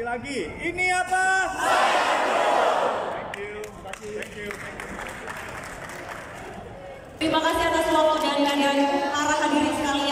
lagi. Ini apa? Thank you. Terima kasih atas waktu dan para hadirin sekalian.